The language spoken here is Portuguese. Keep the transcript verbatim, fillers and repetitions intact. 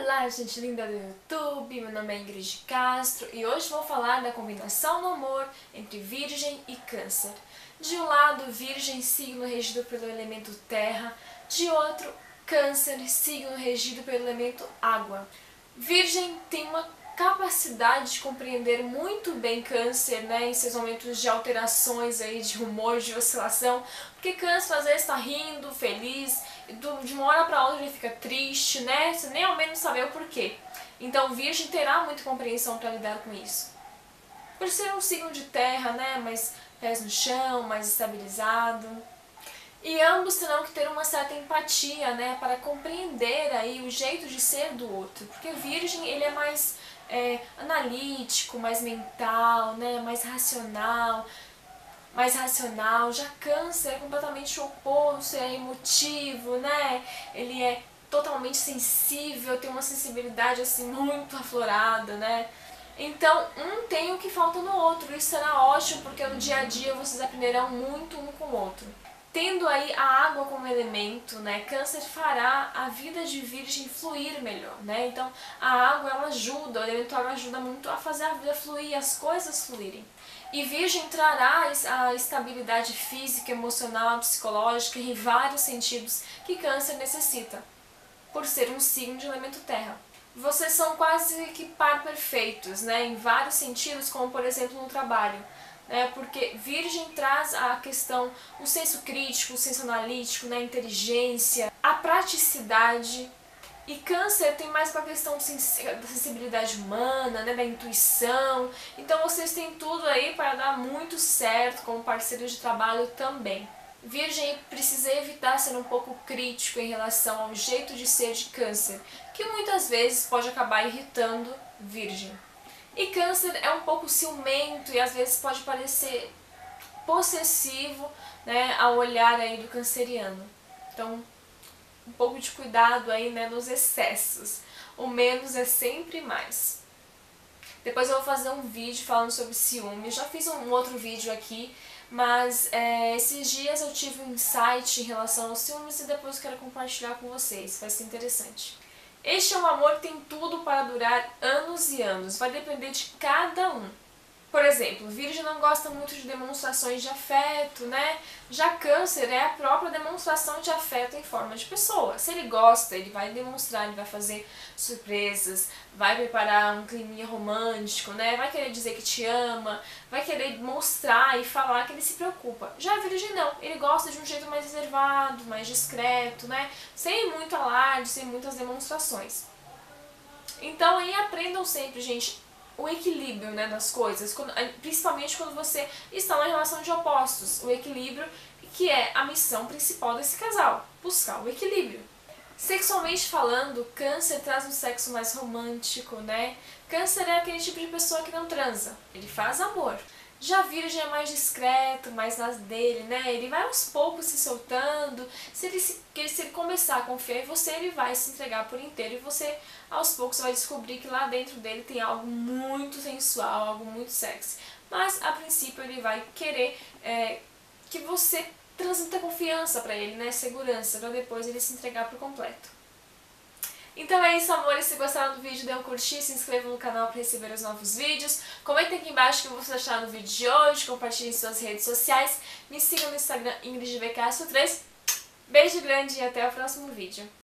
Olá, gente linda do YouTube, meu nome é Ingrid Castro e hoje vou falar da combinação no amor entre Virgem e Câncer. De um lado, Virgem, signo regido pelo elemento terra, de outro, Câncer, signo regido pelo elemento água. Virgem tem uma capacidade de compreender muito bem Câncer, né, em seus momentos de alterações aí, de humor, de oscilação, porque Câncer às vezes está rindo, feliz, e de uma hora para outra ele fica triste, né, você nem ao menos saber o porquê. Então Virgem terá muita compreensão para lidar com isso. Por ser um signo de terra, né, mais pés no chão, mais estabilizado. E ambos terão que ter uma certa empatia, né, para compreender aí o jeito de ser do outro, porque Virgem ele é mais é, analítico, mais mental, né, mais racional, mais racional. Já Câncer é completamente o oposto, é emotivo, né, ele é totalmente sensível, tem uma sensibilidade assim muito aflorada, né. Então, um tem o que falta no outro, isso será ótimo porque no dia a dia vocês aprenderão muito um com o outro. Tendo aí a água como elemento, né, Câncer fará a vida de Virgem fluir melhor, né, então a água ela ajuda, o elemento água ajuda muito a fazer a vida fluir, as coisas fluírem. E Virgem trará a estabilidade física, emocional, psicológica em vários sentidos que Câncer necessita, por ser um signo de elemento terra. Vocês são quase que par perfeitos, né, em vários sentidos, como por exemplo no trabalho. É, porque Virgem traz a questão, o senso crítico, o senso analítico, né, a inteligência, a praticidade. E Câncer tem mais com a questão da sensibilidade humana, né, da intuição. Então vocês têm tudo aí para dar muito certo como parceiros de trabalho também. Virgem precisa evitar ser um pouco crítico em relação ao jeito de ser de Câncer, que muitas vezes pode acabar irritando Virgem. E Câncer é um pouco ciumento e às vezes pode parecer possessivo, né, ao olhar aí do canceriano. Então, um pouco de cuidado aí, né, nos excessos. O menos é sempre mais. Depois eu vou fazer um vídeo falando sobre ciúme. Eu já fiz um outro vídeo aqui, mas é, esses dias eu tive um insight em relação aos ciúmes e depois eu quero compartilhar com vocês. Vai ser interessante. Este é um amor que tem tudo para durar anos e anos, vai depender de cada um. Por exemplo, Virgem não gosta muito de demonstrações de afeto, né? Já Câncer é a própria demonstração de afeto em forma de pessoa. Se ele gosta, ele vai demonstrar, ele vai fazer surpresas, vai preparar um climinha romântico, né? Vai querer dizer que te ama, vai querer mostrar e falar que ele se preocupa. Já Virgem não, ele gosta de um jeito mais reservado, mais discreto, né? Sem muito alarde, sem muitas demonstrações. Então aí aprendam sempre, gente, o equilíbrio, né, das coisas, quando, principalmente quando você está numa relação de opostos, o equilíbrio que é a missão principal desse casal, buscar o equilíbrio. Sexualmente falando, Câncer traz um sexo mais romântico, né? Câncer é aquele tipo de pessoa que não transa, ele faz amor. Já Virgem é mais discreto, mais nas dele, né? Ele vai aos poucos se soltando. Se ele, se, se ele começar a confiar em você, ele vai se entregar por inteiro. E você, aos poucos, vai descobrir que lá dentro dele tem algo muito sensual, algo muito sexy. Mas, a princípio, ele vai querer é, que você transmita confiança pra ele, né? Segurança, pra depois ele se entregar por completo. Então é isso, amores, se gostaram do vídeo, dê um curtir, se inscreva no canal para receber os novos vídeos, comentem aqui embaixo o que vocês acharam do vídeo de hoje, compartilhem em suas redes sociais, me sigam no Instagram Ingrid V Castro três, beijo grande e até o próximo vídeo.